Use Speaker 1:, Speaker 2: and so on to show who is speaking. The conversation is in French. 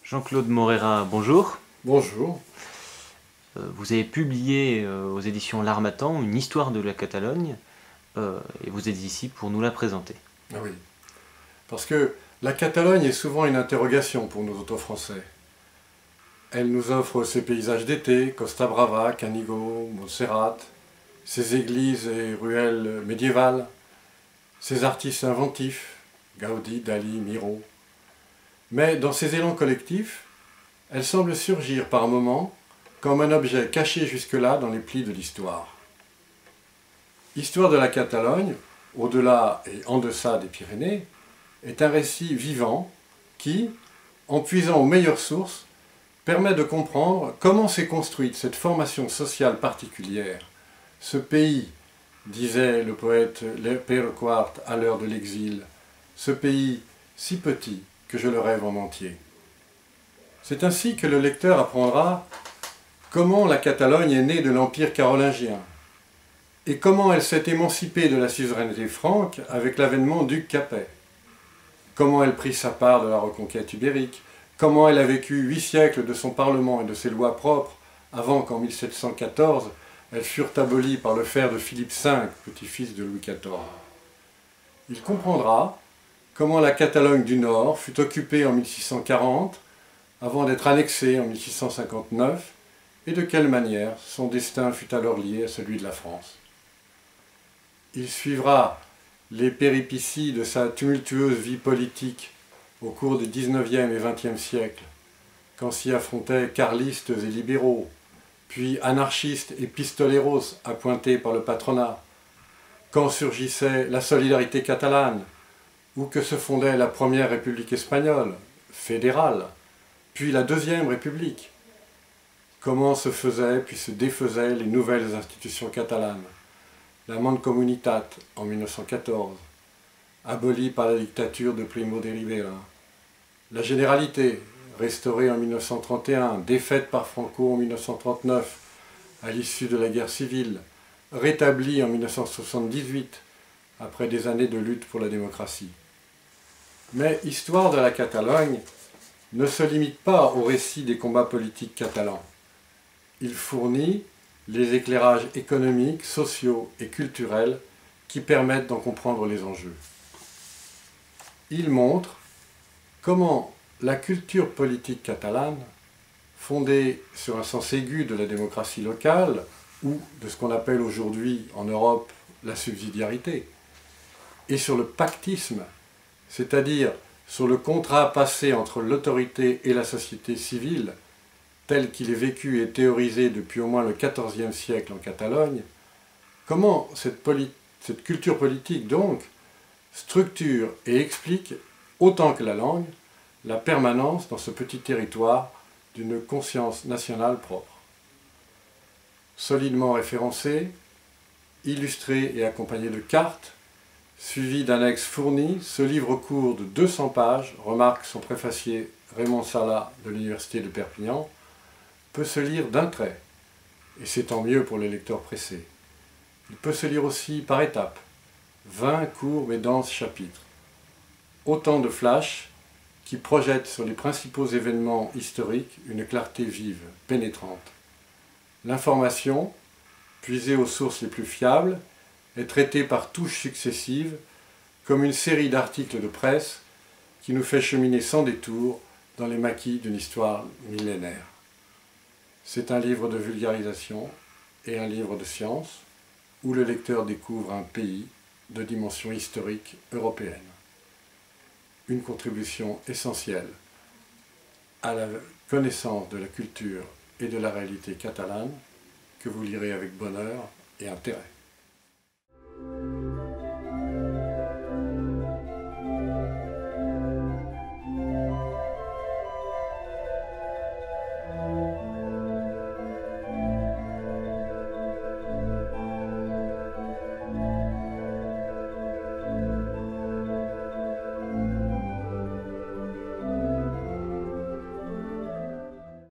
Speaker 1: Jean-Claude Morera, bonjour.
Speaker 2: Bonjour.
Speaker 1: Vous avez publié aux éditions L'Harmattan une histoire de la Catalogne et vous êtes ici pour nous la présenter.
Speaker 2: Ah oui, parce que la Catalogne est souvent une interrogation pour nous autres Français. Elle nous offre ses paysages d'été, Costa Brava, Canigó, Montserrat, ses églises et ruelles médiévales, ses artistes inventifs, Gaudi, Dali, Miro. Mais dans ces élans collectifs, elle semble surgir par moments comme un objet caché jusque-là dans les plis de l'histoire. Histoire de la Catalogne, au-delà et en deçà des Pyrénées, est un récit vivant qui, en puisant aux meilleures sources, permet de comprendre comment s'est construite cette formation sociale particulière, ce pays, disait le poète Pedro IV à l'heure de l'exil, ce pays si petit que je le rêve en entier. C'est ainsi que le lecteur apprendra comment la Catalogne est née de l'Empire carolingien et comment elle s'est émancipée de la suzeraineté franque avec l'avènement d'Hugues Capet, comment elle prit sa part de la reconquête ibérique, comment elle a vécu 8 siècles de son parlement et de ses lois propres avant qu'en 1714 elles furent abolies par le fer de Philippe V, petit-fils de Louis XIV. Il comprendra comment la Catalogne du Nord fut occupée en 1640 avant d'être annexée en 1659 et de quelle manière son destin fut alors lié à celui de la France. Il suivra les péripéties de sa tumultueuse vie politique au cours des XIXe et XXe siècles, quand s'y affrontaient carlistes et libéraux, puis anarchistes et pistoleros appointés par le patronat, quand surgissait la solidarité catalane, ou que se fondait la première République espagnole, fédérale, puis la deuxième République, comment se faisaient puis se défaisaient les nouvelles institutions catalanes, la Mancomunitat en 1914, abolie par la dictature de Primo de Rivera, la Généralité, restaurée en 1931, défaite par Franco en 1939, à l'issue de la guerre civile, rétablie en 1978, après des années de lutte pour la démocratie. Mais Histoire de la Catalogne ne se limite pas au récit des combats politiques catalans. Il fournit les éclairages économiques, sociaux et culturels qui permettent d'en comprendre les enjeux. Il montre comment la culture politique catalane, fondée sur un sens aigu de la démocratie locale, ou de ce qu'on appelle aujourd'hui en Europe la subsidiarité, et sur le pactisme, c'est-à-dire sur le contrat passé entre l'autorité et la société civile, tel qu'il est vécu et théorisé depuis au moins le XIVe siècle en Catalogne, comment cette culture politique, donc, structure et explique, autant que la langue, la permanence dans ce petit territoire d'une conscience nationale propre. Solidement référencé, illustré et accompagné de cartes, suivi d'annexes fournies, ce livre court de 200 pages, remarque son préfacier Raymond Sala de l'Université de Perpignan, peut se lire d'un trait, et c'est tant mieux pour les lecteurs pressés. Il peut se lire aussi par étapes, 20 courts mais denses chapitres. Autant de flashs qui projettent sur les principaux événements historiques une clarté vive, pénétrante. L'information, puisée aux sources les plus fiables, est traitée par touches successives comme une série d'articles de presse qui nous fait cheminer sans détour dans les maquis d'une histoire millénaire. C'est un livre de vulgarisation et un livre de science où le lecteur découvre un pays de dimension historique européenne. Une contribution essentielle à la connaissance de la culture et de la réalité catalane que vous lirez avec bonheur et intérêt.